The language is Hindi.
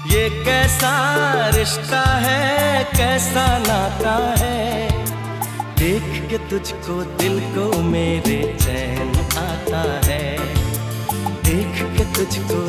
ये कैसा रिश्ता है, कैसा नाता है। देख के तुझको दिल को मेरे चैन आता है। देख के तुझको